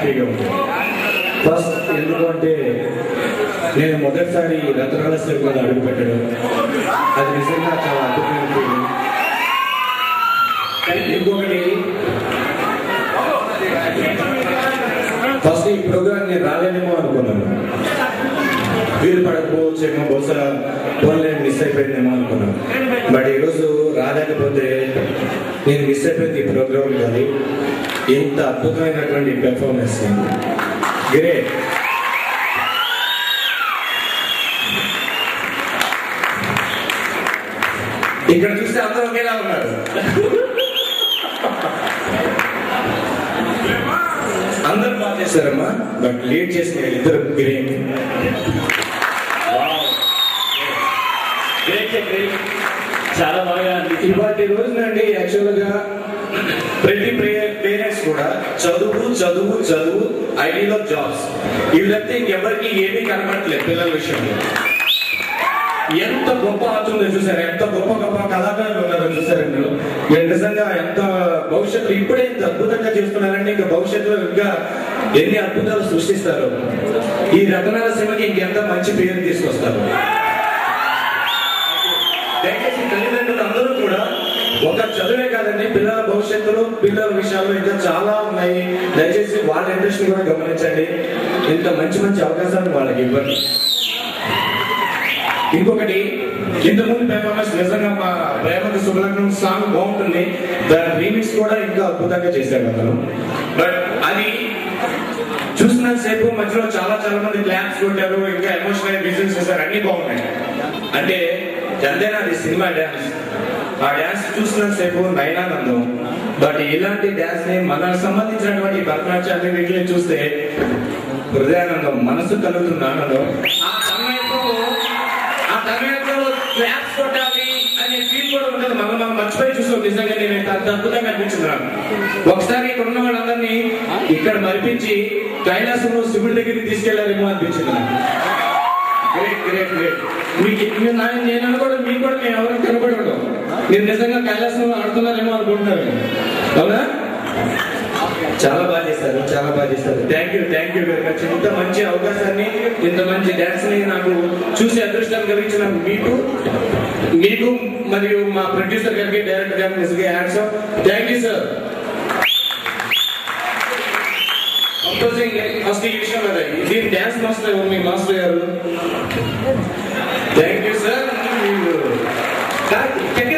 హ్యాపీగా ఉంది. ఫస్ట్ ఎందుకంటే నేను మొదటిసారి రతనాల సినిమాలో అడుగు పెట్టడం అది నిజంగా చాలా అద్భుతమైన ఫీలింగ్. ఇంకొకటి ఫస్ట్ ఈ ప్రోగ్రామ్ నేను రాలేనేమో అనుకున్నాను, వీలు పడకపోవచ్చేమో, బహుశా ఫోన్లో మిస్ అయిపోయిందేమో అనుకున్నాను. బట్ ఈరోజు రాలేకపోతే నేను మిస్ అయిపోయింది ఈ ప్రోగ్రామ్ కాదు, ఎంత అద్భుతమైనటువంటి పెర్ఫార్మెన్స్. గ్రేట్. ఇక్కడ చూస్తే అందరూ ఒకేలా ఉన్నారు, అందరూ బాగా చేశారమ్మా. బట్ లీడ్ చేసిన ఇద్దరు గ్రేట్. చాలా బాగా ఇవాటి రోజునండి యాక్చువల్గా ప్రతి పేరెంట్స్ కూడా చదువు చదువు చదువు, ఐడిలో జాబ్స్, ఇవి తప్పితే ఇంకెవరికి ఏమీ కనబడట్లేదు పిల్లల విషయంలో. ఎంత గొప్ప ఆచుందో చూసారు, ఎంత గొప్ప గొప్ప కళాకారులు ఉన్నారో చూసారండి. మీరు నిజంగా ఎంత భవిష్యత్తు ఇప్పుడే ఇంత అద్భుతంగా చేస్తున్నారంటే ఇంకా భవిష్యత్తులో ఇంకా ఎన్ని అద్భుతాలు సృష్టిస్తారు. ఈ రతనాల సినిమాకి ఇంకెంత మంచి పేరు తీసుకొస్తారు. దయచేసి తల్లిదండ్రులు అందరూ కూడా ఒక చదువే కాదండి, పిల్లల భవిష్యత్తులో పిల్లల విషయాల్లో ఇంకా చాలా ఉన్నాయి. దయచేసి వాళ్ళ ఇంట్రెస్ట్ కూడా గమనించండి. ఇంత మంచి మంచి అవకాశాలు వాళ్ళకి ఇవ్వండి. ఇంకొకటి, ఇంతకుముందు పెర్ఫార్మెన్స్ నిజంగా మా ప్రేమకు శుభలగ్నం సాంగ్ బాగుంటుంది, దాని రీమిక్స్ కూడా ఇంకా అద్భుతంగా చేశాడు అతను. బట్ అది చూసినంత సేపు మధ్యలో చాలా చాలా మంది క్లాప్స్ కొట్టారు, ఇంకా ఎమోషనల్ విజువల్స్ చేశారు, అన్ని బాగున్నాయి. అంటే ఎంతైనా అది సినిమా డ్యాన్స్, ఆ డ్యాన్స్ చూసినంత సేపు నయనానందం. బట్ ఇలాంటి డ్యాన్స్ ని మనకు సంబంధించినటువంటి భరతనాట్యాన్ని వీటిని చూస్తే హృదయానందం, మనసు కలుగుతున్న ఆనందం. ఆ సమయంలో క్లాప్స్ కొట్టాలి అనే ఫీల్ కూడా ఉంటుంది. మనం మర్చిపోయి చూస్తాం. నిజంగా నేను అంత అద్భుతంగా అనిపించింది నాకు. ఒకసారి ఇక్కడ ఉన్న వాళ్ళందరినీ ఇక్కడ మరిపించి కైలాసంలో శివుడి దగ్గరికి తీసుకెళ్లారేమో అనిపించింది నాకు. Great great great. నేను అనుకోవడం మీకు కూడా మేము ఎవరైనా కనపడి ఉంటాం. మీరు నిజంగా కైలాసంలో ఆడుతున్నారేమో అనుకుంటున్నారు. అవునా? చాలా బాగా చేశారు, చాలా బాగా చేశారు. Thank you very much. ఇంత మంచి అవకాశాన్ని, ఇంత మంచి డాన్స్ ని నాకు చూసి అదృష్టాన్ని కలిగించిన మీకు మరియు మా ప్రొడ్యూసర్ గారికి, డైరెక్టర్ గారికి నిజంగా hats off. Thank you sir. First ఈ విషయం కదా, దీని డాన్స్ మాస్టర్ ఎవరు? మీ మాస్టర్ గారు